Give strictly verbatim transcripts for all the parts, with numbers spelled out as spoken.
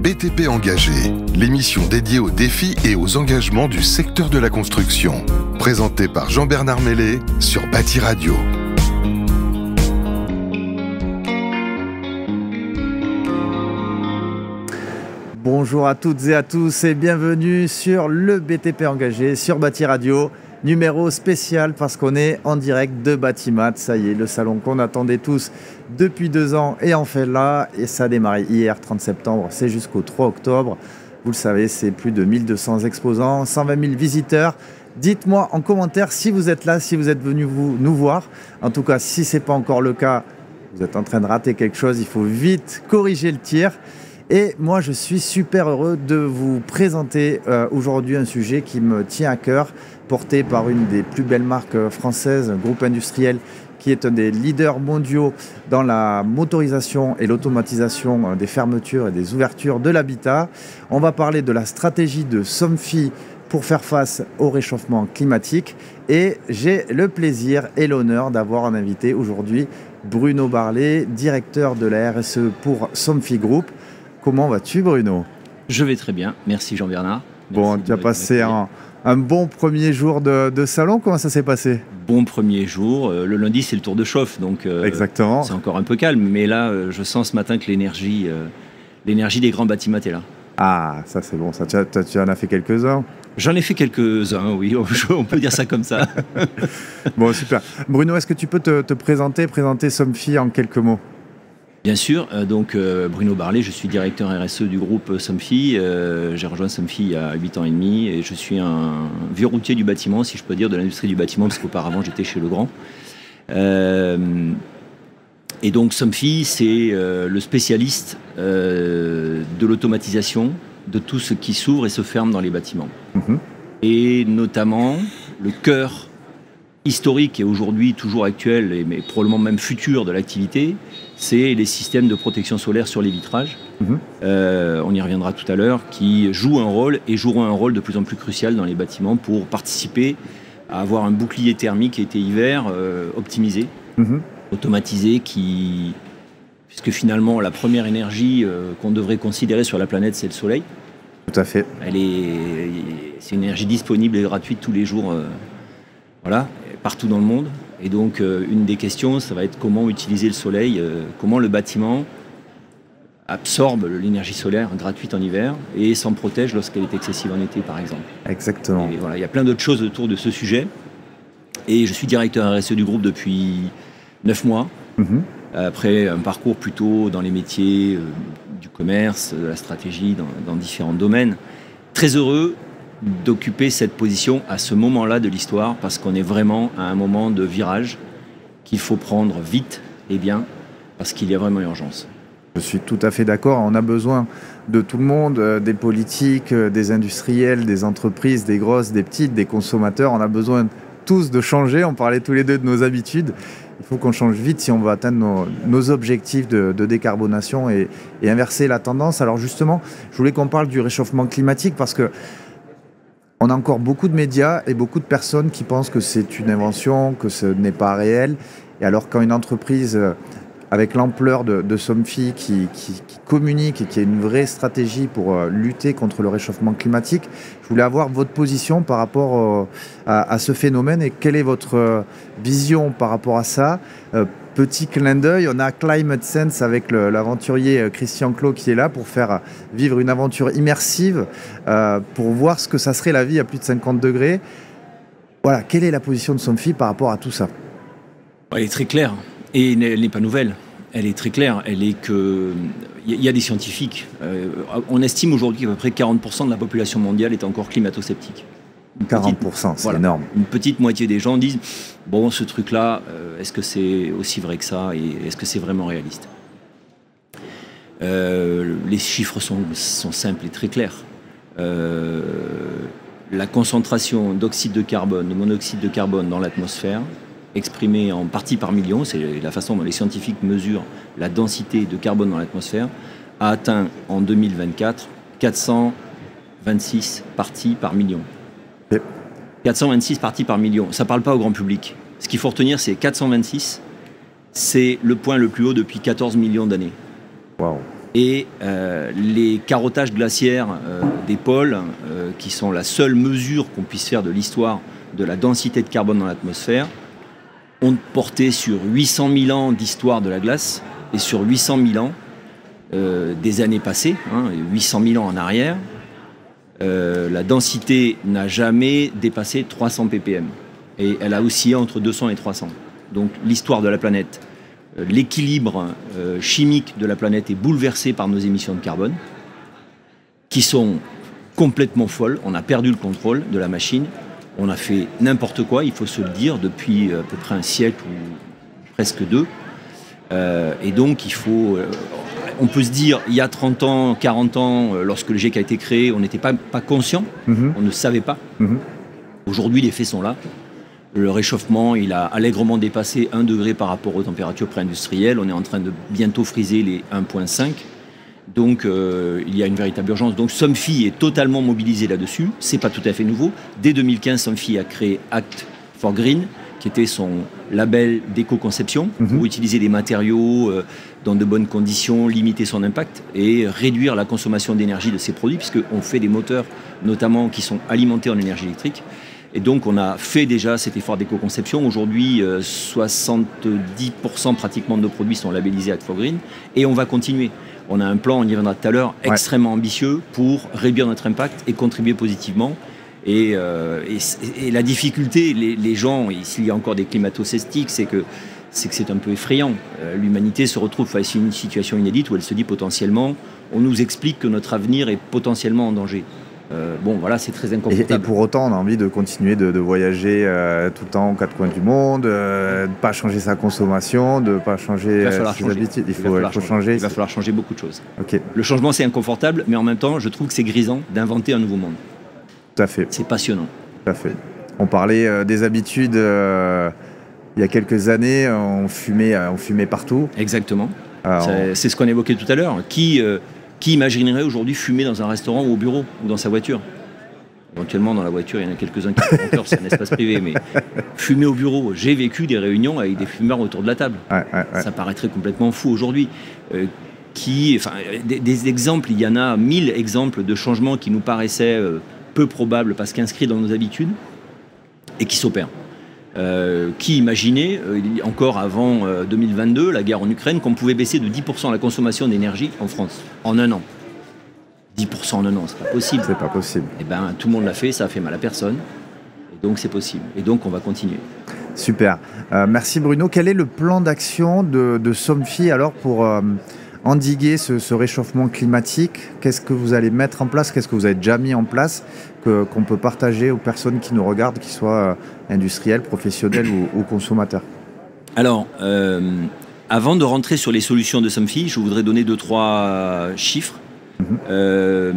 B T P Engagé, l'émission dédiée aux défis et aux engagements du secteur de la construction. Présentée par Jean-Bernard Mellet sur Bâti Radio. Bonjour à toutes et à tous et bienvenue sur le B T P Engagé sur Bâti Radio. Numéro spécial parce qu'on est en direct de Batimat. Ça y est, le salon qu'on attendait tous depuis deux ans est enfin là. Et ça a démarré hier, trente septembre, c'est jusqu'au trois octobre. Vous le savez, c'est plus de mille deux cents exposants, cent vingt mille visiteurs. Dites-moi en commentaire si vous êtes là, si vous êtes venus vous, nous voir. En tout cas, si ce n'est pas encore le cas, vous êtes en train de rater quelque chose. Il faut vite corriger le tir. Et moi, je suis super heureux de vous présenter euh, aujourd'hui un sujet qui me tient à cœur, porté par une des plus belles marques françaises, un groupe industriel qui est un des leaders mondiaux dans la motorisation et l'automatisation des fermetures et des ouvertures de l'habitat. On va parler de la stratégie de Somfy pour faire face au réchauffement climatique. Et j'ai le plaisir et l'honneur d'avoir en invité aujourd'hui Bruno Barlet, directeur de la R S E pour Somfy Group. Comment vas-tu, Bruno? Je vais très bien, merci Jean-Bernard. Bon, tu as passé un, un bon premier jour de, de salon, comment ça s'est passé? Bon premier jour, euh, le lundi c'est le tour de chauffe, donc euh, exactement. C'est encore un peu calme, mais là euh, je sens ce matin que l'énergie euh, l'énergie des grands bâtiments est là. Ah, ça c'est bon, ça, tu, as, tu en as fait quelques-uns? J'en ai fait quelques-uns, oui, on peut dire ça comme ça. Bon, super. Bruno, est-ce que tu peux te, te présenter, présenter Somfy en quelques mots? Bien sûr, euh, donc euh, Bruno Barlet, je suis directeur R S E du groupe Somfy. Euh, j'ai rejoint Somfy il y a huit ans et demi et je suis un vieux routier du bâtiment, si je peux dire, de l'industrie du bâtiment, parce qu'auparavant j'étais chez Legrand. Euh, et donc Somfy, c'est euh, le spécialiste euh, de l'automatisation de tout ce qui s'ouvre et se ferme dans les bâtiments. Mmh. Et notamment le cœur historique et aujourd'hui toujours actuel, mais probablement même futur de l'activité, c'est les systèmes de protection solaire sur les vitrages. Mmh. Euh, on y reviendra tout à l'heure, qui jouent un rôle et joueront un rôle de plus en plus crucial dans les bâtiments pour participer à avoir un bouclier thermique été-hiver euh, optimisé, mmh. automatisé, qui, puisque finalement la première énergie euh, qu'on devrait considérer sur la planète, c'est le soleil. Tout à fait. Elle est, c'est une énergie disponible et gratuite tous les jours. Euh, voilà. Partout dans le monde. Et donc, euh, une des questions, ça va être comment utiliser le soleil, euh, comment le bâtiment absorbe l'énergie solaire gratuite en hiver et s'en protège lorsqu'elle est excessive en été, par exemple. Exactement. Et voilà, il y a plein d'autres choses autour de ce sujet. Et je suis directeur R S E du groupe depuis neuf mois, mmh. après un parcours plutôt dans les métiers euh, du commerce, de la stratégie, dans, dans différents domaines. Très heureux d'occuper cette position à ce moment-là de l'histoire, parce qu'on est vraiment à un moment de virage qu'il faut prendre vite et bien, parce qu'il y a vraiment urgence. Je suis tout à fait d'accord, on a besoin de tout le monde, euh, des politiques, euh, des industriels, des entreprises, des grosses, des petites, des consommateurs, on a besoin tous de changer, on parlait tous les deux de nos habitudes, il faut qu'on change vite si on veut atteindre nos, nos objectifs de, de décarbonation et, et inverser la tendance. Alors justement, je voulais qu'on parle du réchauffement climatique, parce que on a encore beaucoup de médias et beaucoup de personnes qui pensent que c'est une invention, que ce n'est pas réel. Et alors quand une entreprise, avec l'ampleur de, de Somfy, qui, qui, qui communique et qui a une vraie stratégie pour lutter contre le réchauffement climatique, je voulais avoir votre position par rapport à, à ce phénomène et quelle est votre vision par rapport à ça. Petit clin d'œil, on a Climate Sense avec le, l'aventurier Christian Clot qui est là pour faire vivre une aventure immersive, euh, pour voir ce que ça serait la vie à plus de cinquante degrés. Voilà, quelle est la position de Somfy par rapport à tout ça? Elle est très claire et elle n'est pas nouvelle. Elle est très claire. Elle est que il y a des scientifiques. Euh, on estime aujourd'hui qu'à peu près quarante pour cent de la population mondiale est encore climato-sceptique. quarante pour cent, c'est voilà, énorme. Une petite moitié des gens disent « Bon, ce truc-là, euh, est-ce que c'est aussi vrai que ça et est-ce que c'est vraiment réaliste ?» euh, Les chiffres sont, sont simples et très clairs. Euh, la concentration d'oxyde de carbone, de monoxyde de carbone dans l'atmosphère, exprimée en parties par million, c'est la façon dont les scientifiques mesurent la densité de carbone dans l'atmosphère, a atteint en deux mille vingt-quatre quatre cent vingt-six parties par million. quatre cent vingt-six parties par million, ça ne parle pas au grand public. Ce qu'il faut retenir, c'est quatre cent vingt-six, c'est le point le plus haut depuis quatorze millions d'années. Wow. Et euh, les carottages glaciaires euh, des pôles, euh, qui sont la seule mesure qu'on puisse faire de l'histoire de la densité de carbone dans l'atmosphère, ont porté sur huit cent mille ans d'histoire de la glace et sur huit cent mille ans euh, des années passées, hein, huit cent mille ans en arrière. Euh, la densité n'a jamais dépassé trois cents ppm et elle a oscillé entre deux cents et trois cents. Donc l'histoire de la planète, euh, l'équilibre euh, chimique de la planète est bouleversé par nos émissions de carbone qui sont complètement folles. On a perdu le contrôle de la machine, on a fait n'importe quoi, il faut se le dire, depuis à peu près un siècle ou presque deux. Euh, et donc il faut... Euh, On peut se dire, il y a trente ans, quarante ans, lorsque le GIEC a été créé, on n'était pas, pas conscient, mmh. on ne savait pas. Mmh. Aujourd'hui, les faits sont là. Le réchauffement, il a allègrement dépassé un degré par rapport aux températures pré-industrielles. On est en train de bientôt friser les un virgule cinq. Donc, euh, il y a une véritable urgence. Donc, Somfy est totalement mobilisé là-dessus. Ce n'est pas tout à fait nouveau. Dès deux mille quinze, Somfy a créé Act for Green, qui était son label d'éco-conception, mmh. pour utiliser des matériaux euh, dans de bonnes conditions, limiter son impact et réduire la consommation d'énergie de ces produits, puisqu'on fait des moteurs notamment qui sont alimentés en énergie électrique. Et donc on a fait déjà cet effort d'éco-conception. Aujourd'hui, euh, soixante-dix pour cent pratiquement de nos produits sont labellisés Act for Green et on va continuer. On a un plan, on y reviendra tout à l'heure, ouais. extrêmement ambitieux pour réduire notre impact et contribuer positivement. Et, euh, et, et la difficulté, les, les gens, s'il y a encore des climato-sceptiques, c'est que c'est que c'est un peu effrayant. Euh, l'humanité se retrouve face à une situation inédite où elle se dit potentiellement, on nous explique que notre avenir est potentiellement en danger. Euh, bon, voilà, c'est très inconfortable. Et, et pour autant, on a envie de continuer de, de voyager euh, tout le temps aux quatre coins du monde, euh, de ne pas changer sa consommation, de ne pas changer il va falloir ses changer. habitudes. Il, il, faut, va il faut changer. changer. Il va falloir changer beaucoup de choses. Okay. Le changement, c'est inconfortable, mais en même temps, je trouve que c'est grisant d'inventer un nouveau monde. Tout à fait. C'est passionnant. Tout à fait. On parlait euh, des habitudes. Euh, il y a quelques années, on fumait, on fumait partout. Exactement. Alors, c'est, c'est ce qu'on évoquait tout à l'heure. Qui, euh, qui imaginerait aujourd'hui fumer dans un restaurant ou au bureau ou dans sa voiture ? Éventuellement, dans la voiture, il y en a quelques-uns qui font peur, c'est un espace privé. Mais fumer au bureau, j'ai vécu des réunions avec des fumeurs autour de la table. Ouais, ouais, ouais. Ça paraîtrait complètement fou aujourd'hui. Euh, qui, enfin, des, des exemples, il y en a mille exemples de changements qui nous paraissaient euh, peu probables parce qu'inscrits dans nos habitudes et qui s'opèrent. Euh, qui imaginait, euh, encore avant euh, deux mille vingt-deux, la guerre en Ukraine, qu'on pouvait baisser de dix pour cent la consommation d'énergie en France, en un an. dix pour cent en un an, c'est pas possible. C'est pas possible. Et ben, tout le monde l'a fait, ça a fait mal à personne. Et donc, c'est possible. Et donc, on va continuer. Super. Euh, merci Bruno. Quel est le plan d'action de, de Somfy alors pour euh, endiguer ce, ce réchauffement climatique? Qu'est-ce que vous allez mettre en place? Qu'est-ce que vous avez déjà mis en place que, qu'on peut partager aux personnes qui nous regardent, qu'ils soient industriels, professionnels ou, ou consommateurs? Alors, euh, avant de rentrer sur les solutions de Somfy, je voudrais donner deux, trois chiffres. Mmh. Euh,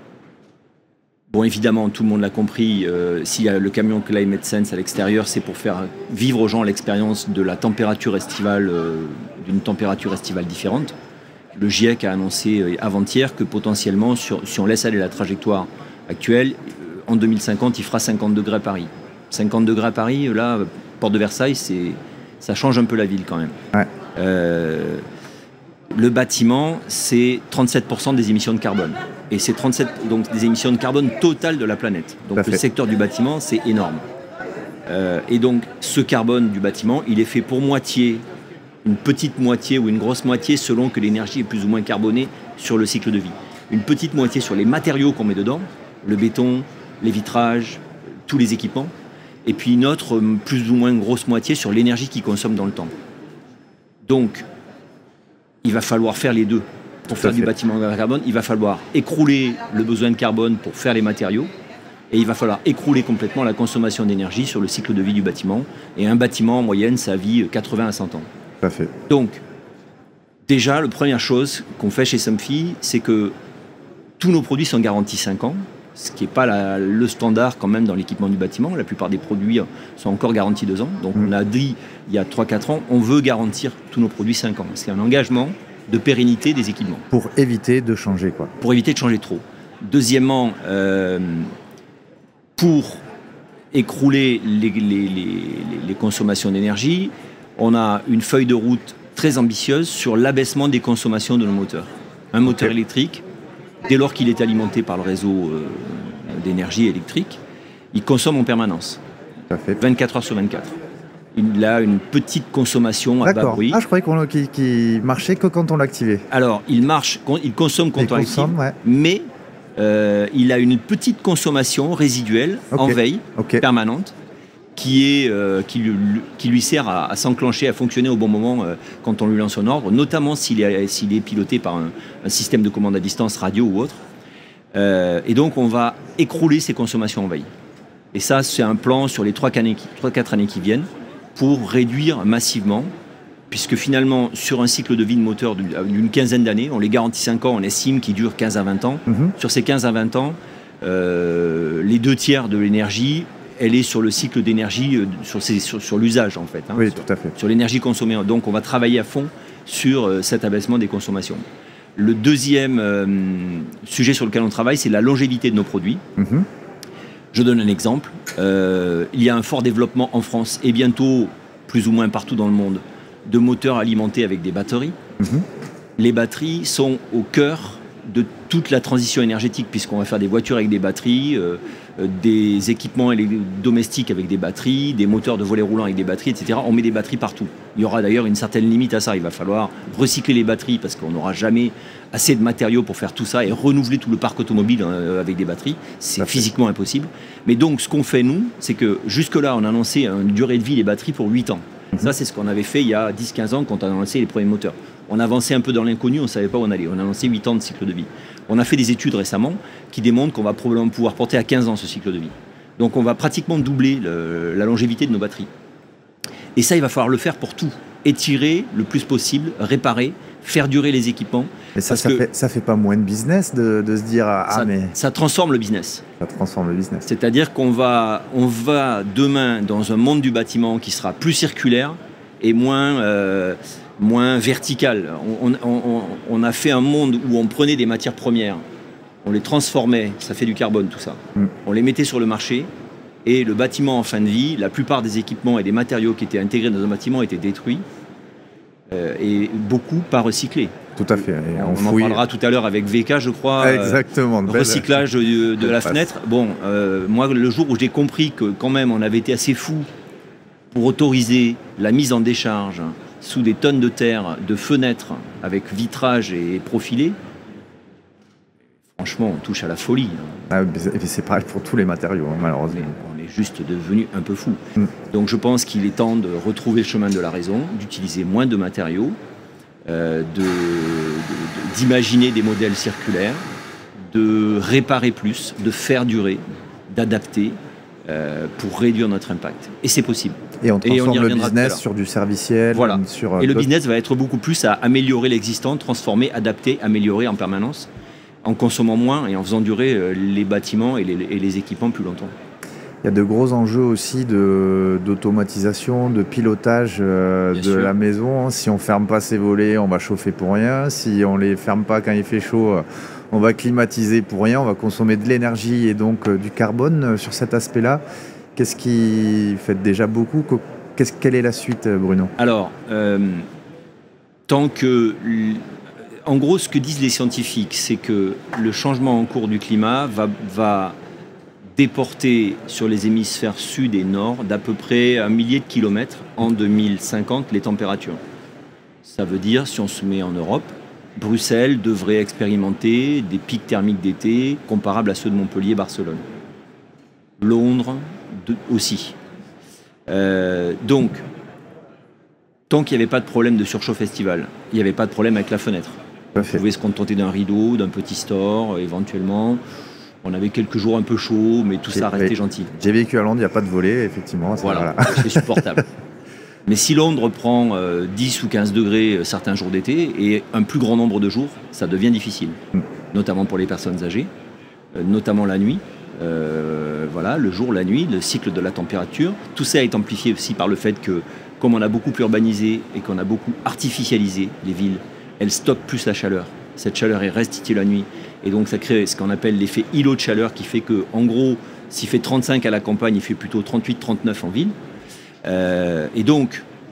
bon, évidemment, tout le monde l'a compris, euh, s'il y a le camion Climate Sense à l'extérieur, c'est pour faire vivre aux gens l'expérience de la température estivale, euh, d'une température estivale différente. Le GIEC a annoncé euh, avant-hier que potentiellement, sur, si on laisse aller la trajectoire actuelle, euh, en deux mille cinquante, il fera cinquante degrés à Paris. cinquante degrés à Paris, là, porte de Versailles, c'est, ça change un peu la ville quand même. Ouais. Euh, le bâtiment, c'est trente-sept pour cent des émissions de carbone. Et c'est trente-sept pour cent donc, des émissions de carbone totales de la planète. Donc le secteur du bâtiment, c'est énorme. Euh, et donc ce carbone du bâtiment, il est fait pour moitié, une petite moitié ou une grosse moitié selon que l'énergie est plus ou moins carbonée sur le cycle de vie. Une petite moitié sur les matériaux qu'on met dedans, le béton, les vitrages, tous les équipements. Et puis une autre plus ou moins grosse moitié sur l'énergie qu'ils consomment dans le temps. Donc, il va falloir faire les deux. Pour faire du bâtiment à carbone, il va falloir écrouler le besoin de carbone pour faire les matériaux et il va falloir écrouler complètement la consommation d'énergie sur le cycle de vie du bâtiment. Et un bâtiment, en moyenne, ça vit quatre-vingts à cent ans. Tout à fait. Donc, déjà, la première chose qu'on fait chez Somfy, c'est que tous nos produits sont garantis cinq ans, ce qui n'est pas la, le standard quand même dans l'équipement du bâtiment. La plupart des produits sont encore garantis deux ans. Donc mmh. on a dit il y a trois quatre ans, on veut garantir tous nos produits cinq ans. C'est un engagement de pérennité des équipements. Pour éviter de changer, quoi. Pour éviter de changer trop. Deuxièmement, euh, pour écrouler les, les, les, les consommations d'énergie, on a une feuille de route très ambitieuse sur l'abaissement des consommations de nos moteurs. Un moteur okay. électrique, dès lors qu'il est alimenté par le réseau euh, d'énergie électrique, il consomme en permanence, vingt-quatre heures sur vingt-quatre. Il a une petite consommation à bas bruit. Ah, je croyais qu'on, qu'il, qu'il marchait que quand on l'activait. Alors, il marche, il consomme quand il on l'active, ouais. mais euh, il a une petite consommation résiduelle okay. en veille okay. permanente qui, est, euh, qui, lui, qui lui sert à, à s'enclencher, à fonctionner au bon moment euh, quand on lui lance un ordre, notamment s'il est, s'il est piloté par un, un système de commande à distance radio ou autre. Euh, et donc, on va écrouler ces consommations en veille. Et ça, c'est un plan sur les trois quatre années qui viennent pour réduire massivement, puisque finalement, sur un cycle de vie de moteur d'une quinzaine d'années, on les garantit cinq ans, on estime qu'il dure quinze à vingt ans. Mm-hmm. Sur ces quinze à vingt ans, euh, les deux tiers de l'énergie, elle est sur le cycle d'énergie, sur, ces, sur, sur l'usage en fait. Hein, oui, sur, tout à fait. Sur l'énergie consommée. Donc, on va travailler à fond sur euh, cet abaissement des consommations. Le deuxième euh, sujet sur lequel on travaille, c'est la longévité de nos produits. Mm-hmm. Je donne un exemple. Euh, il y a un fort développement en France et bientôt, plus ou moins partout dans le monde, de moteurs alimentés avec des batteries. Mmh. Les batteries sont au cœur de toute la transition énergétique, puisqu'on va faire des voitures avec des batteries, euh, des équipements domestiques avec des batteries, des moteurs de volets roulants avec des batteries, et cetera. On met des batteries partout. Il y aura d'ailleurs une certaine limite à ça. Il va falloir recycler les batteries parce qu'on n'aura jamais assez de matériaux pour faire tout ça et renouveler tout le parc automobile avec des batteries. C'est physiquement impossible. Mais donc, ce qu'on fait, nous, c'est que jusque-là, on a annoncé une durée de vie des batteries pour huit ans. Mmh. Ça, c'est ce qu'on avait fait il y a dix quinze ans quand on a lancé les premiers moteurs. On avançait un peu dans l'inconnu, on ne savait pas où on allait. On a lancé huit ans de cycle de vie. On a fait des études récemment qui démontrent qu'on va probablement pouvoir porter à quinze ans ce cycle de vie. Donc on va pratiquement doubler le, la longévité de nos batteries. Et ça, il va falloir le faire pour tout. Étirer le plus possible, réparer, faire durer les équipements. Mais ça, ça, fait, ça fait pas moins de business de, de se dire ah ça, mais ça transforme le business. Ça transforme le business. C'est-à-dire qu'on va, on va demain dans un monde du bâtiment qui sera plus circulaire et moins, euh, moins vertical. On, on, on a fait un monde où on prenait des matières premières, on les transformait, ça fait du carbone tout ça. Mm. On les mettait sur le marché et le bâtiment en fin de vie, la plupart des équipements et des matériaux qui étaient intégrés dans un bâtiment étaient détruits euh, et beaucoup pas recyclés. Tout à fait. Et on, on en parlera tout à l'heure avec V K, je crois. Exactement. Euh, recyclage de, de la fenêtre. Bon, euh, moi, le jour où j'ai compris que quand même on avait été assez fou pour autoriser la mise en décharge sous des tonnes de terre de fenêtres avec vitrage et profilé, franchement, on touche à la folie. Ah, c'est pareil pour tous les matériaux, hein, malheureusement. On est juste devenu un peu fou. Mm. Donc je pense qu'il est temps de retrouver le chemin de la raison, d'utiliser moins de matériaux, euh, de, de, de, d'imaginer des modèles circulaires, de réparer plus, de faire durer, d'adapter euh, pour réduire notre impact. Et c'est possible. Et on transforme Et on le business sur du serviciel. Voilà. Sur Et le business va être beaucoup plus à améliorer l'existant, transformer, adapter, améliorer en permanence, en consommant moins et en faisant durer les bâtiments et les, et les équipements plus longtemps. Il y a de gros enjeux aussi de, d'automatisation, de pilotage euh, de sûr. La maison. Si on ne ferme pas ses volets, on va chauffer pour rien. Si on ne les ferme pas quand il fait chaud, on va climatiser pour rien. On va consommer de l'énergie et donc euh, du carbone sur cet aspect-là. Qu'est-ce qui fait déjà beaucoup? Qu'est-ce, Quelle est la suite, Bruno? Alors, euh, tant que... En gros, ce que disent les scientifiques, c'est que le changement en cours du climat va, va déporter sur les hémisphères sud et nord d'à peu près un millier de kilomètres en deux mille cinquante les températures. Ça veut dire, si on se met en Europe, Bruxelles devrait expérimenter des pics thermiques d'été comparables à ceux de Montpellier, Barcelone. Londres de, aussi. Euh, donc, tant qu'il n'y avait pas de problème de surchauffe estival, il n'y avait pas de problème avec la fenêtre. On pouvait se contenter d'un rideau, d'un petit store, éventuellement. On avait quelques jours un peu chauds, mais tout ça restait gentil. J'ai vécu à Londres, il n'y a pas de volet, effectivement. Voilà, voilà. C'est supportable. Mais si Londres prend euh, dix ou quinze degrés euh, certains jours d'été, et un plus grand nombre de jours, ça devient difficile. Mm. Notamment pour les personnes âgées, euh, notamment la nuit. Euh, voilà, le jour, la nuit, le cycle de la température. Tout ça est amplifié aussi par le fait que, comme on a beaucoup urbanisé et qu'on a beaucoup artificialisé les villes, elles stockent plus la chaleur. Cette chaleur est restituée la nuit. Et donc ça crée ce qu'on appelle l'effet îlot de chaleur qui fait que, en gros, s'il fait trente-cinq à la campagne, il fait plutôt trente-huit trente-neuf en ville. Euh, et donc,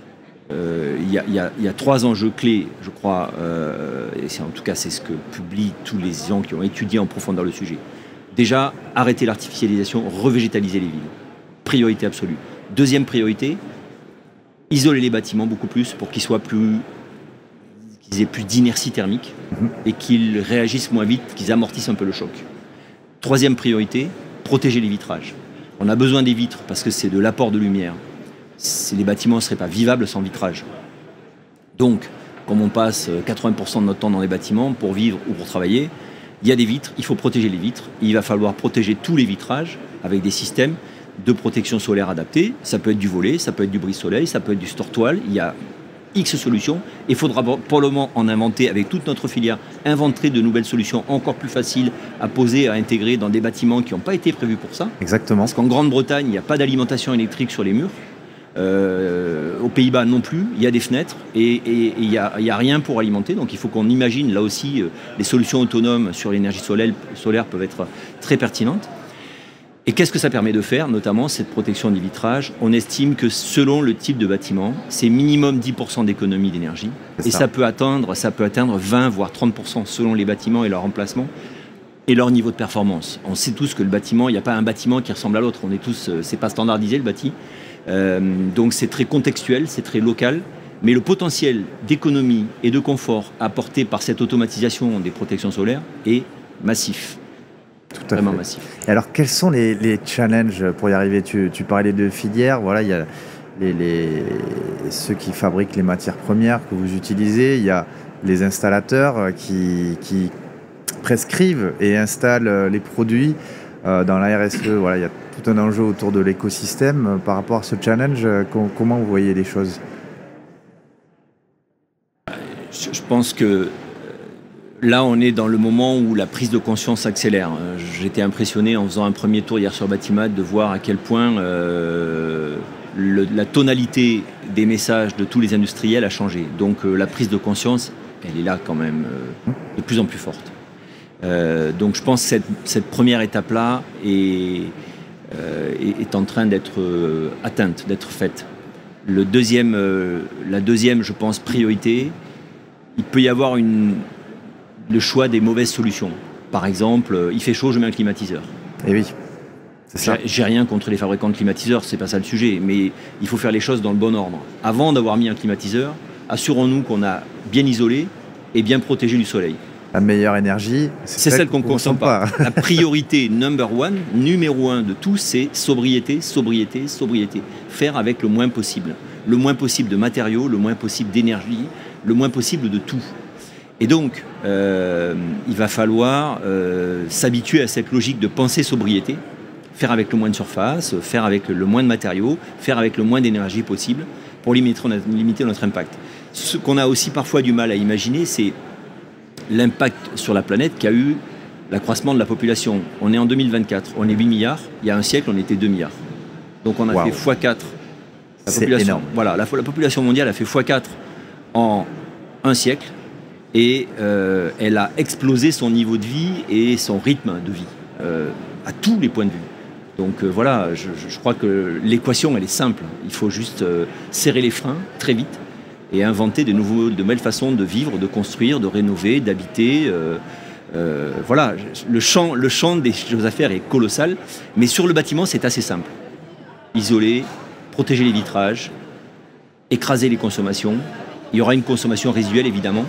euh, il y, y, y a trois enjeux clés, je crois, euh, et en tout cas c'est ce que publient tous les gens qui ont étudié en profondeur le sujet. Déjà, arrêter l'artificialisation, revégétaliser les villes. Priorité absolue. Deuxième priorité, isoler les bâtiments beaucoup plus pour qu'ils soient plus, qu'ils aient plus d'inertie thermique et qu'ils réagissent moins vite, qu'ils amortissent un peu le choc. Troisième priorité, protéger les vitrages. On a besoin des vitres parce que c'est de l'apport de lumière. Les bâtiments ne seraient pas vivables sans vitrage. Donc, comme on passe quatre-vingts pour cent de notre temps dans les bâtiments pour vivre ou pour travailler, il y a des vitres, il faut protéger les vitres. Il va falloir protéger tous les vitrages avec des systèmes de protection solaire adaptés. Ça peut être du volet, ça peut être du brise-soleil, ça peut être du store-toile. Il y a X solutions. Il faudra pour le moment en inventer avec toute notre filière, inventer de nouvelles solutions encore plus faciles à poser, à intégrer dans des bâtiments qui n'ont pas été prévus pour ça. Exactement. Parce qu'en Grande-Bretagne, il n'y a pas d'alimentation électrique sur les murs. Euh, aux Pays-Bas non plus, il y a des fenêtres et il n'y a, a rien pour alimenter. Donc il faut qu'on imagine là aussi euh, les solutions autonomes sur l'énergie solaire, solaire peuvent être très pertinentes. Et qu'est-ce que ça permet de faire, notamment cette protection des vitrages? On estime que selon le type de bâtiment, c'est minimum dix pour cent d'économie d'énergie. Et ça. Ça, peut atteindre, ça peut atteindre vingt voire trente pour cent selon les bâtiments et leur emplacement et leur niveau de performance. On sait tous que le bâtiment, il n'y a pas un bâtiment qui ressemble à l'autre. On est tous, euh, c'est pas standardisé le bâti. Euh, donc c'est très contextuel, c'est très local, mais le potentiel d'économie et de confort apporté par cette automatisation des protections solaires est massif. Tout à Vraiment fait. massif. Et alors quels sont les, les challenges pour y arriver? tu, tu parlais de filières, voilà, il y a les, les, ceux qui fabriquent les matières premières que vous utilisez, il y a les installateurs qui, qui prescrivent et installent les produits. Euh, dans la R S E, voilà, il y a tout un enjeu autour de l'écosystème. Euh, par rapport à ce challenge, euh, com- comment vous voyez les choses? Je, je pense que là, on est dans le moment où la prise de conscience s'accélère. J'étais impressionné en faisant un premier tour hier sur Batimat de voir à quel point euh, le, la tonalité des messages de tous les industriels a changé. Donc euh, la prise de conscience, elle est là quand même euh, de plus en plus forte. Euh, donc je pense que cette, cette première étape-là est, euh, est, est en train d'être euh, atteinte, d'être faite. Le deuxième, euh, la deuxième, je pense, priorité, il peut y avoir une, le choix des mauvaises solutions. Par exemple, euh, il fait chaud, je mets un climatiseur. Et oui, c'est ça. J'ai, j'ai rien contre les fabricants de climatiseurs, c'est pas ça le sujet, mais il faut faire les choses dans le bon ordre. Avant d'avoir mis un climatiseur, assurons-nous qu'on a bien isolé et bien protégé du soleil. La meilleure énergie, c'est, c'est celle, celle qu'on ne consomme pas. pas. La priorité number one, numéro un de tout, c'est sobriété, sobriété, sobriété. Faire avec le moins possible. Le moins possible de matériaux, le moins possible d'énergie, le moins possible de tout. Et donc, euh, il va falloir euh, s'habituer à cette logique de pensée sobriété, faire avec le moins de surface, faire avec le moins de matériaux, faire avec le moins d'énergie possible pour limiter, limiter notre impact. Ce qu'on a aussi parfois du mal à imaginer, c'est l'impact sur la planète qu'a eu l'accroissement de la population. On est en deux mille vingt-quatre, on est huit milliards, il y a un siècle on était deux milliards. Donc on a wow. fait fois quatre. La C'est population, énorme. Voilà, la, la population mondiale a fait fois quatre en un siècle et euh, elle a explosé son niveau de vie et son rythme de vie euh, à tous les points de vue. Donc euh, voilà, je, je crois que l'équation elle est simple. Il faut juste euh, serrer les freins très vite et inventer de, nouveaux, de nouvelles façons de vivre, de construire, de rénover, d'habiter. Euh, euh, voilà, le champ, le champ des choses à faire est colossal, mais sur le bâtiment, c'est assez simple. Isoler, protéger les vitrages, écraser les consommations. Il y aura une consommation résiduelle, évidemment.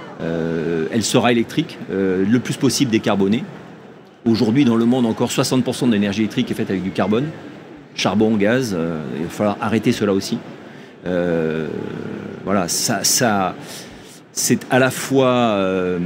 Euh, elle sera électrique, euh, le plus possible décarbonée. Aujourd'hui, dans le monde, encore soixante pour cent de l'énergie électrique est faite avec du carbone, charbon, gaz. Euh, il va falloir arrêter cela aussi. Euh, voilà, ça, ça, c'est à la fois, euh,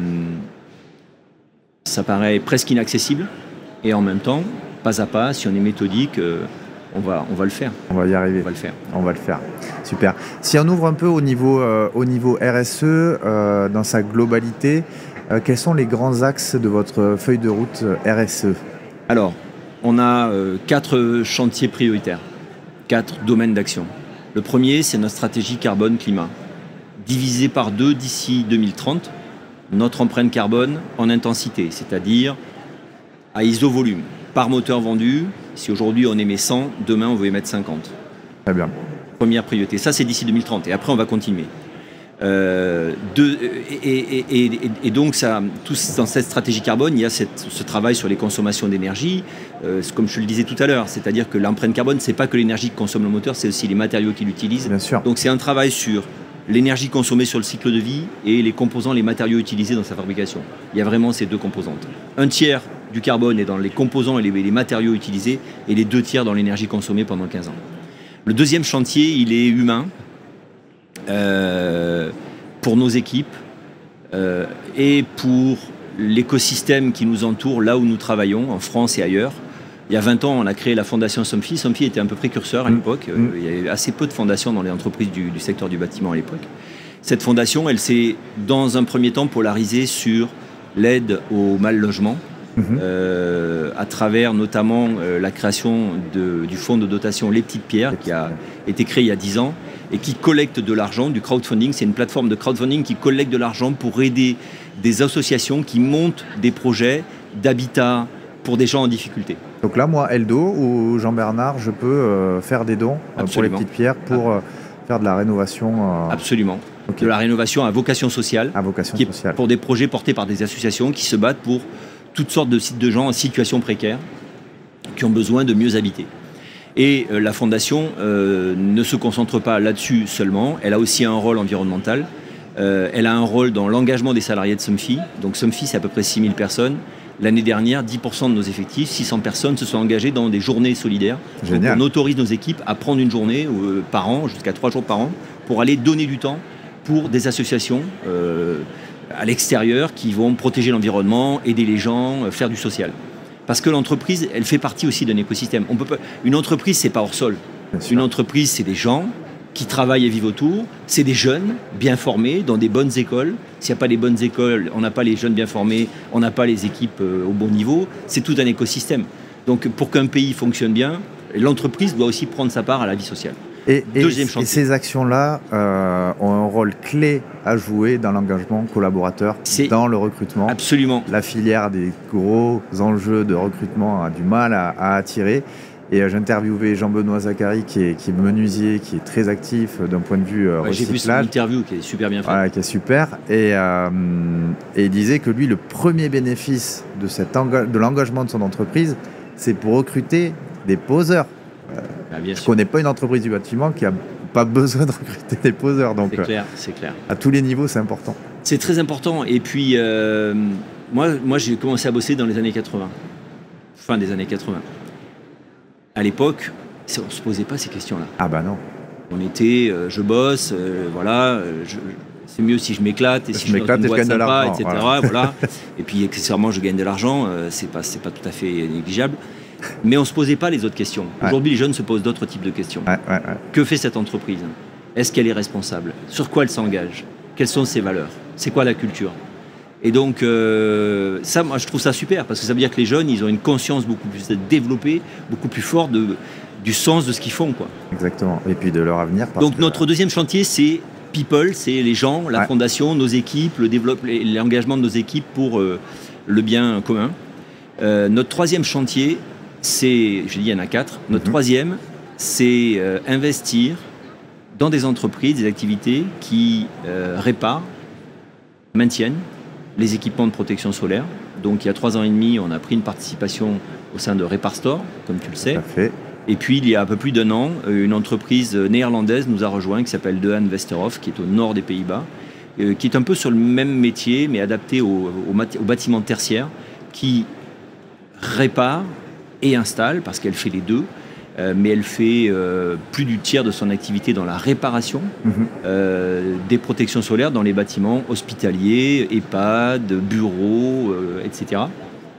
ça paraît presque inaccessible, et en même temps, pas à pas, si on est méthodique, euh, on va, on va le faire. On va y arriver. On va le faire. On va le faire. Super. Si on ouvre un peu au niveau, euh, au niveau R S E, euh, dans sa globalité, euh, quels sont les grands axes de votre feuille de route R S E? Alors, on a euh, quatre chantiers prioritaires, quatre domaines d'action. Le premier, c'est notre stratégie carbone-climat. Divisé par deux d'ici deux mille trente, notre empreinte carbone en intensité, c'est-à-dire à iso-volume. Par moteur vendu, si aujourd'hui on émet cent, demain on veut émettre cinquante. Très bien. Première priorité. Ça, c'est d'ici deux mille trente. Et après, on va continuer. Euh, de, et, et, et, et donc, ça, tout, dans cette stratégie carbone, il y a cette, ce travail sur les consommations d'énergie, euh, comme je le disais tout à l'heure. C'est-à-dire que l'empreinte carbone, ce n'est pas que l'énergie que consomme le moteur, c'est aussi les matériaux qu'il utilise. Bien sûr. Donc, c'est un travail sur l'énergie consommée sur le cycle de vie et les composants, les matériaux utilisés dans sa fabrication. Il y a vraiment ces deux composantes. Un tiers du carbone est dans les composants et les, les matériaux utilisés et les deux tiers dans l'énergie consommée pendant quinze ans. Le deuxième chantier, il est humain euh, pour nos équipes euh, et pour l'écosystème qui nous entoure là où nous travaillons, en France et ailleurs. Il y a vingt ans, on a créé la fondation Somfy. Somfy était un peu précurseur à l'époque. Mmh. Il y avait assez peu de fondations dans les entreprises du, du secteur du bâtiment à l'époque. Cette fondation, elle s'est, dans un premier temps, polarisée sur l'aide au mal logement, mmh. euh, à travers notamment euh, la création de, du fonds de dotation Les Petites Pierres, qui a été créé il y a dix ans, et qui collecte de l'argent, du crowdfunding. C'est une plateforme de crowdfunding qui collecte de l'argent pour aider des associations qui montent des projets d'habitat pour des gens en difficulté. Donc là, moi, Eldo ou Jean-Bernard, je peux euh, faire des dons euh, pour les petites pierres pour euh, faire de la rénovation. Euh... Absolument. Okay. De la rénovation à vocation sociale. À vocation qui sociale. Est pour des projets portés par des associations qui se battent pour toutes sortes de sites de gens en situation précaire qui ont besoin de mieux habiter. Et euh, la Fondation euh, ne se concentre pas là-dessus seulement. Elle a aussi un rôle environnemental. Euh, elle a un rôle dans l'engagement des salariés de Somfy. Donc Somfy, c'est à peu près six mille personnes. L'année dernière, dix pour cent de nos effectifs, six cents personnes, se sont engagées dans des journées solidaires. Génial. Donc on autorise nos équipes à prendre une journée euh, par an, jusqu'à trois jours par an, pour aller donner du temps pour des associations euh, à l'extérieur qui vont protéger l'environnement, aider les gens, euh, faire du social. Parce que l'entreprise, elle fait partie aussi d'un écosystème. On peut pas... Une entreprise, c'est pas hors sol. Une entreprise, c'est des gens qui travaillent et vivent autour. C'est des jeunes bien formés dans des bonnes écoles. S'il n'y a pas les bonnes écoles, on n'a pas les jeunes bien formés, on n'a pas les équipes euh, au bon niveau. C'est tout un écosystème. Donc pour qu'un pays fonctionne bien, l'entreprise doit aussi prendre sa part à la vie sociale. Et, et, et ces actions-là euh, ont un rôle clé à jouer dans l'engagement collaborateur, dans le recrutement. Absolument. La filière a des gros enjeux de recrutement, a du mal à, à attirer. Et euh, j'ai interviewé Jean-Benoît Zachary, qui est, qui est menuisier, qui est très actif d'un point de vue euh, ouais, recyclage. J'ai vu son interview qui est super bien faite. Voilà, qui est super. Et, euh, et il disait que lui, le premier bénéfice de, cet enga- de l'engagement de son entreprise, c'est pour recruter des poseurs. Euh, bah, bien je ne sûr. connais pas une entreprise du bâtiment qui n'a pas besoin de recruter des poseurs. Donc, c'est clair, c'est clair. À tous les niveaux, c'est important. C'est très important. Et puis, euh, moi, moi, j'ai commencé à bosser dans les années quatre-vingts, fin des années quatre-vingts. À l'époque, on ne se posait pas ces questions-là. Ah bah non. On était, euh, je bosse, euh, voilà, euh, je, c'est mieux si je m'éclate et je si je suis dans une boîte sympa, et cetera. Voilà. Voilà. Et puis accessoirement, je gagne de l'argent, euh, c'est pas, c'est pas tout à fait négligeable. Mais on ne se posait pas les autres questions. Ouais. Aujourd'hui, les jeunes se posent d'autres types de questions. Ouais, ouais, ouais. Que fait cette entreprise? Est-ce qu'elle est responsable? Sur quoi elle s'engage? Quelles sont ses valeurs? C'est quoi la culture? Et donc, euh, ça, moi, je trouve ça super, parce que ça veut dire que les jeunes, ils ont une conscience beaucoup plus développée, beaucoup plus forte de, du sens de ce qu'ils font, quoi. Exactement. Et puis de leur avenir. Donc, que... notre deuxième chantier, c'est people, c'est les gens, la ouais. fondation, nos équipes, le développement, l'engagement de nos équipes pour euh, le bien commun. Euh, notre troisième chantier, c'est, j'ai dit, il y en a quatre. Notre mm-hmm. troisième, c'est euh, investir dans des entreprises, des activités qui euh, réparent, maintiennent les équipements de protection solaire. Donc il y a trois ans et demi, on a pris une participation au sein de Reparstor, comme tu le sais. Parfait. Et puis il y a un peu plus d'un an, une entreprise néerlandaise nous a rejoint qui s'appelle De Haan Westerhof, qui est au nord des Pays-Bas, euh, qui est un peu sur le même métier, mais adapté au, au, au bâtiment tertiaire, qui répare et installe, parce qu'elle fait les deux, euh, mais elle fait euh, plus du tiers de son activité dans la réparation mmh. euh, des protections solaires dans les bâtiments hospitaliers, EHPAD, bureaux, euh, et cetera.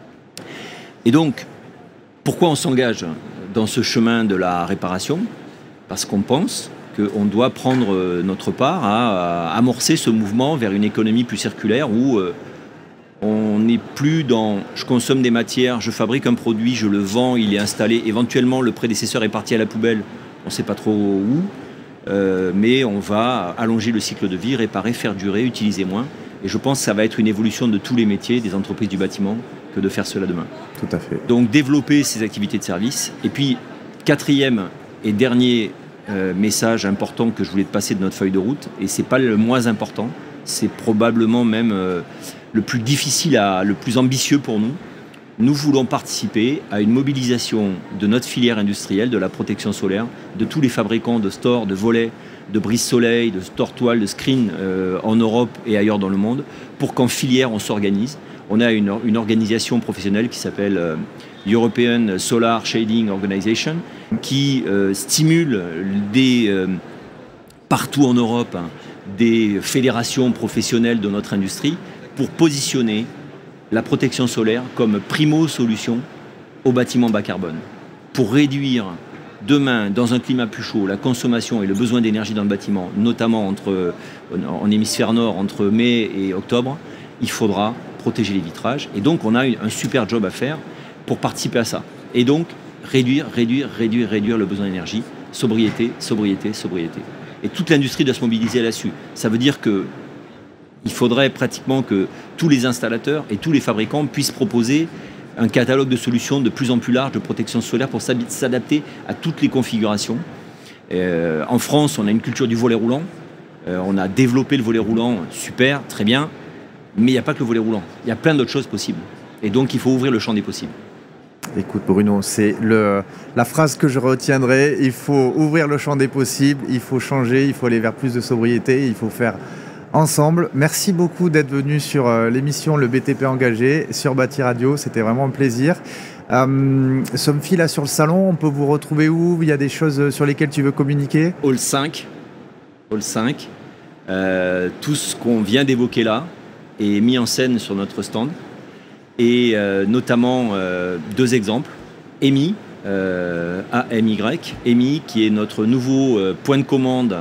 Et donc, pourquoi on s'engage dans ce chemin de la réparation? Parce qu'on pense qu'on doit prendre notre part à, à amorcer ce mouvement vers une économie plus circulaire où euh, on n'est plus dans « je consomme des matières, je fabrique un produit, je le vends, il est installé, éventuellement le prédécesseur est parti à la poubelle, on ne sait pas trop où, euh, mais on va allonger le cycle de vie, réparer, faire durer, utiliser moins. » Et je pense que ça va être une évolution de tous les métiers, des entreprises du bâtiment, que de faire cela demain. Tout à fait. Donc développer ces activités de service. Et puis, quatrième et dernier euh, message important que je voulais te passer de notre feuille de route, et c'est pas le moins important, c'est probablement même euh, le plus difficile, à, le plus ambitieux pour nous. Nous voulons participer à une mobilisation de notre filière industrielle, de la protection solaire, de tous les fabricants de stores, de volets, de brise-soleil, de stores-toiles, de screens euh, en Europe et ailleurs dans le monde, pour qu'en filière on s'organise. On a une, une organisation professionnelle qui s'appelle euh, European Solar Shading Organization, qui euh, stimule des, euh, partout en Europe hein, des fédérations professionnelles de notre industrie pour positionner la protection solaire comme primo-solution au bâtiment bas carbone. Pour réduire demain, dans un climat plus chaud, la consommation et le besoin d'énergie dans le bâtiment, notamment entre, en hémisphère nord, entre mai et octobre, il faudra protéger les vitrages. Et donc, on a un super job à faire pour participer à ça. Et donc, réduire, réduire, réduire, réduire le besoin d'énergie, sobriété, sobriété, sobriété. Et toute l'industrie doit se mobiliser là-dessus. Ça veut dire que il faudrait pratiquement que tous les installateurs et tous les fabricants puissent proposer un catalogue de solutions de plus en plus large de protection solaire pour s'adapter à toutes les configurations. Euh, en France, on a une culture du volet roulant. Euh, on a développé le volet roulant, super, très bien. Mais il n'y a pas que le volet roulant. Il y a plein d'autres choses possibles. Et donc, il faut ouvrir le champ des possibles. Écoute Bruno, c'est le, la phrase que je retiendrai. Il faut ouvrir le champ des possibles, il faut changer, il faut aller vers plus de sobriété, il faut faire ensemble. Merci beaucoup d'être venu sur euh, l'émission Le B T P Engagé sur Bâti Radio. C'était vraiment un plaisir. Euh, Somfy, là sur le salon, on peut vous retrouver où? Il y a des choses sur lesquelles tu veux communiquer? Hall cinq. Hall cinq. Euh, tout ce qu'on vient d'évoquer là est mis en scène sur notre stand. Et euh, notamment euh, deux exemples. E M I, euh, A M Y. E M I qui est notre nouveau euh, point de commande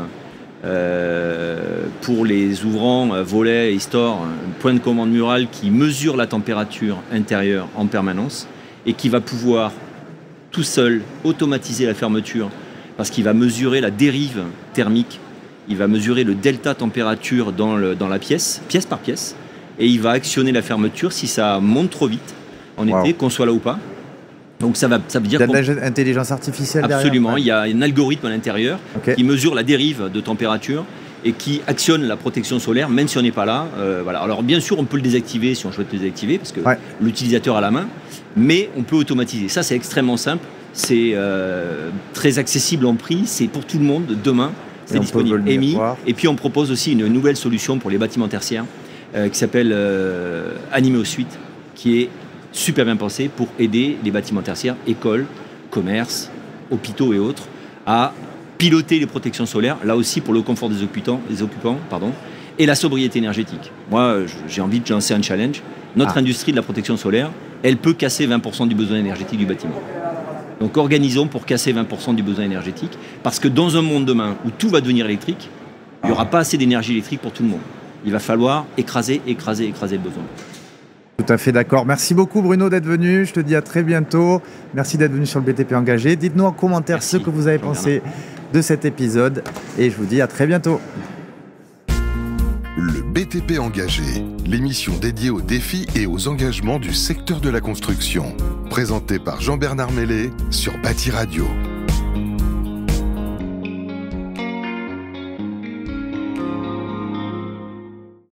Euh, pour les ouvrants, euh, volets et stores, un point de commande mural qui mesure la température intérieure en permanence et qui va pouvoir tout seul automatiser la fermeture parce qu'il va mesurer la dérive thermique, il va mesurer le delta température dans, le, dans la pièce, pièce par pièce, et il va actionner la fermeture si ça monte trop vite en wow. été, qu'on soit là ou pas. Donc ça, va, ça veut dire... Il y a de l'intelligence artificielle derrière. Absolument, ouais. Il y a un algorithme à l'intérieur okay. qui mesure la dérive de température et qui actionne la protection solaire, même si on n'est pas là. Euh, voilà. Alors bien sûr, on peut le désactiver si on souhaite le désactiver, parce que ouais. l'utilisateur a la main, mais on peut automatiser. Ça, c'est extrêmement simple, c'est euh, très accessible en prix, c'est pour tout le monde, demain, c'est disponible. E M I. Et puis on propose aussi une nouvelle solution pour les bâtiments tertiaires euh, qui s'appelle euh, Animeo Suite, qui est super bien pensé pour aider les bâtiments tertiaires, écoles, commerces, hôpitaux et autres, à piloter les protections solaires, là aussi pour le confort des occupants, des occupants pardon, et la sobriété énergétique. Moi, j'ai envie de lancer un challenge. Notre ah. industrie de la protection solaire, elle peut casser vingt pour cent du besoin énergétique du bâtiment. Donc organisons pour casser vingt pour cent du besoin énergétique, parce que dans un monde demain où tout va devenir électrique, il n'y aura pas assez d'énergie électrique pour tout le monde. Il va falloir écraser, écraser, écraser le besoin. Tout à fait d'accord. Merci beaucoup Bruno d'être venu. Je te dis à très bientôt. Merci d'être venu sur le B T P Engagé. Dites-nous en commentaire Merci. ce que vous avez pensé de cet épisode. Et je vous dis à très bientôt. Le B T P Engagé, l'émission dédiée aux défis et aux engagements du secteur de la construction. Présentée par Jean-Bernard Mellet sur Bâti Radio.